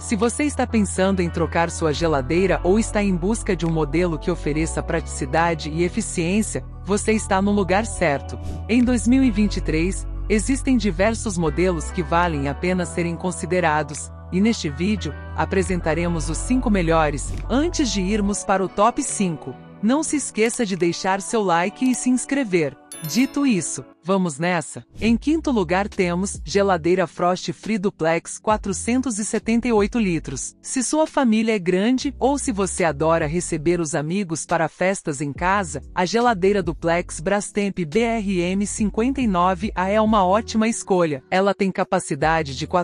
Se você está pensando em trocar sua geladeira ou está em busca de um modelo que ofereça praticidade e eficiência, você está no lugar certo. Em 2023, existem diversos modelos que valem a pena serem considerados, e neste vídeo, apresentaremos os 5 melhores. Antes de irmos para o top 5, não se esqueça de deixar seu like e se inscrever. Dito isso, vamos nessa? Em quinto lugar temos geladeira Frost Free Duplex 478 litros. Se sua família é grande ou se você adora receber os amigos para festas em casa, a geladeira Duplex Brastemp BRM 59A é uma ótima escolha. Ela tem capacidade de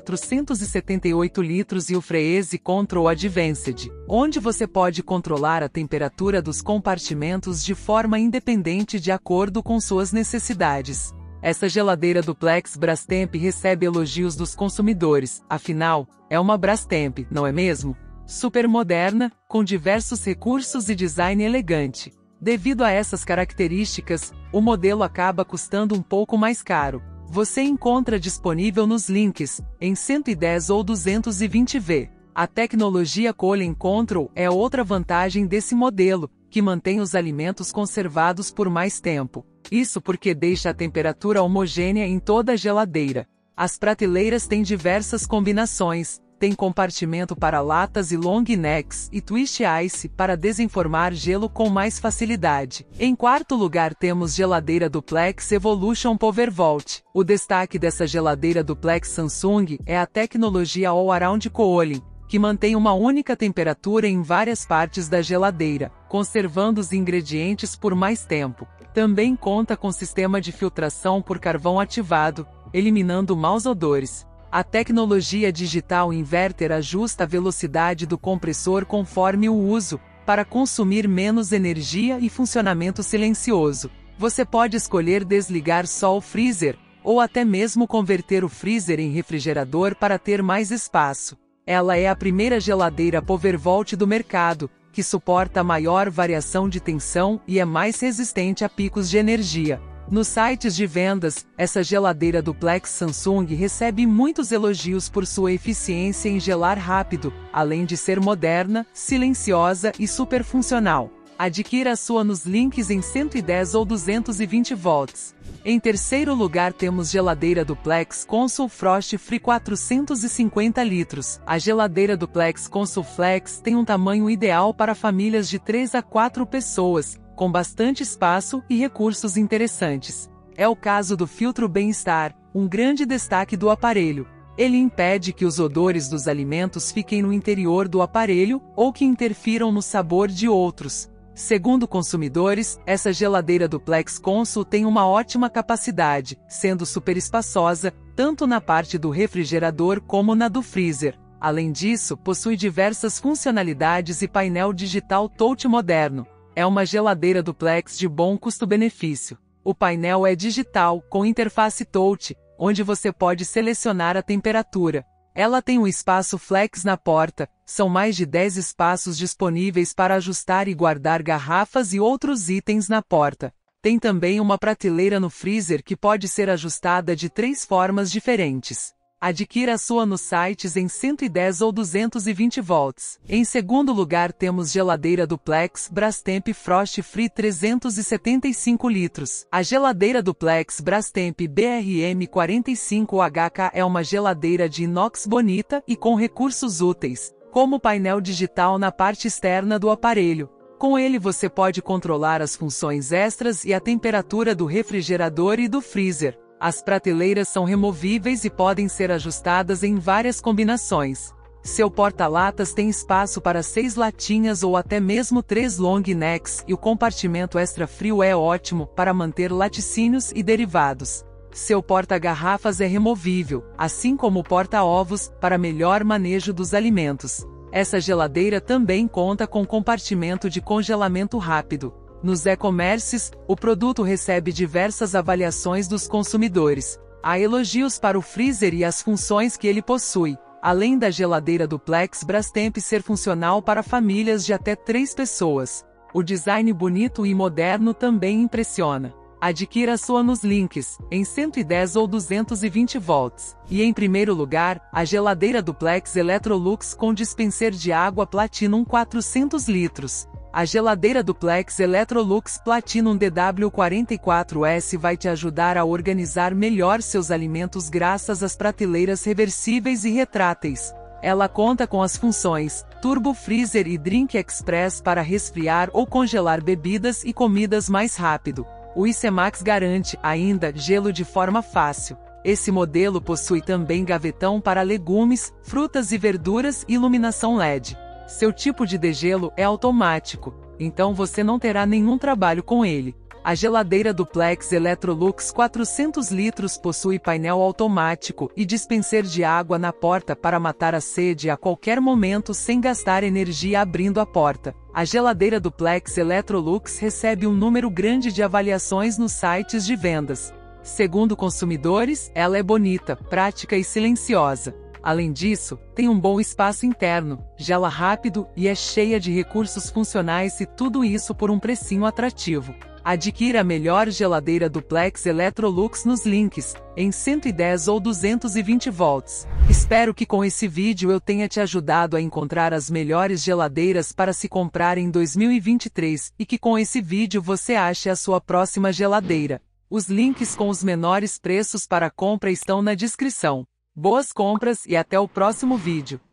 478 litros e o Freeze Control Advanced, onde você pode controlar a temperatura dos compartimentos de forma independente de acordo com suas necessidades. Essa geladeira Duplex Brastemp recebe elogios dos consumidores, afinal, é uma Brastemp, não é mesmo? Super moderna, com diversos recursos e design elegante. Devido a essas características, o modelo acaba custando um pouco mais caro. Você encontra disponível nos links, em 110 ou 220V. A tecnologia Cooling Control é outra vantagem desse modelo, que mantém os alimentos conservados por mais tempo. Isso porque deixa a temperatura homogênea em toda a geladeira. As prateleiras têm diversas combinações, tem compartimento para latas e long necks e twist ice para desenformar gelo com mais facilidade. Em quarto lugar temos geladeira Duplex Evolution PowerVault. O destaque dessa geladeira Duplex Samsung é a tecnologia All Around Cooling, que mantém uma única temperatura em várias partes da geladeira, conservando os ingredientes por mais tempo. Também conta com sistema de filtração por carvão ativado, eliminando maus odores. A tecnologia digital inverter ajusta a velocidade do compressor conforme o uso, para consumir menos energia e funcionamento silencioso. Você pode escolher desligar só o freezer, ou até mesmo converter o freezer em refrigerador para ter mais espaço. Ela é a primeira geladeira PowerVault do mercado, que suporta maior variação de tensão e é mais resistente a picos de energia. Nos sites de vendas, essa geladeira Duplex Samsung recebe muitos elogios por sua eficiência em gelar rápido, além de ser moderna, silenciosa e super funcional. Adquira a sua nos links em 110 ou 220 volts. Em terceiro lugar temos geladeira Duplex Console Frost Free 450 litros. A geladeira Duplex Console Flex tem um tamanho ideal para famílias de 3 a 4 pessoas, com bastante espaço e recursos interessantes. É o caso do filtro Bem-Estar, um grande destaque do aparelho. Ele impede que os odores dos alimentos fiquem no interior do aparelho ou que interfiram no sabor de outros. Segundo consumidores, essa geladeira Duplex Console tem uma ótima capacidade, sendo super espaçosa, tanto na parte do refrigerador como na do freezer. Além disso, possui diversas funcionalidades e painel digital touch moderno. É uma geladeira Duplex de bom custo-benefício. O painel é digital, com interface touch, onde você pode selecionar a temperatura. Ela tem um espaço flex na porta, são mais de 10 espaços disponíveis para ajustar e guardar garrafas e outros itens na porta. Tem também uma prateleira no freezer que pode ser ajustada de 3 formas diferentes. Adquira a sua nos sites em 110 ou 220 volts. Em segundo lugar temos geladeira Duplex Brastemp Frost Free 375 litros. A geladeira Duplex Brastemp BRM 45HK é uma geladeira de inox bonita e com recursos úteis, como painel digital na parte externa do aparelho. Com ele você pode controlar as funções extras e a temperatura do refrigerador e do freezer. As prateleiras são removíveis e podem ser ajustadas em várias combinações. Seu porta-latas tem espaço para 6 latinhas ou até mesmo 3 long necks e o compartimento extra frio é ótimo para manter laticínios e derivados. Seu porta-garrafas é removível, assim como o porta-ovos, para melhor manejo dos alimentos. Essa geladeira também conta com compartimento de congelamento rápido. Nos e-commerces, o produto recebe diversas avaliações dos consumidores. Há elogios para o freezer e as funções que ele possui, além da geladeira Duplex Brastemp ser funcional para famílias de até 3 pessoas. O design bonito e moderno também impressiona. Adquira a sua nos links, em 110 ou 220 volts. E em primeiro lugar, a geladeira Duplex Electrolux com dispenser de água Platinum 400 litros. A geladeira Duplex Electrolux Platinum DW44S vai te ajudar a organizar melhor seus alimentos graças às prateleiras reversíveis e retráteis. Ela conta com as funções Turbo Freezer e Drink Express para resfriar ou congelar bebidas e comidas mais rápido. O ICMAX garante, ainda, gelo de forma fácil. Esse modelo possui também gavetão para legumes, frutas e verduras e iluminação LED. Seu tipo de degelo é automático, então você não terá nenhum trabalho com ele. A geladeira Duplex Electrolux 400 litros possui painel automático e dispenser de água na porta para matar a sede a qualquer momento sem gastar energia abrindo a porta. A geladeira Duplex Electrolux recebe um número grande de avaliações nos sites de vendas. Segundo consumidores, ela é bonita, prática e silenciosa. Além disso, tem um bom espaço interno, gela rápido e é cheia de recursos funcionais e tudo isso por um precinho atrativo. Adquira a melhor geladeira Duplex Electrolux nos links, em 110 ou 220 volts. Espero que com esse vídeo eu tenha te ajudado a encontrar as melhores geladeiras para se comprar em 2023 e que com esse vídeo você ache a sua próxima geladeira. Os links com os menores preços para compra estão na descrição. Boas compras e até o próximo vídeo.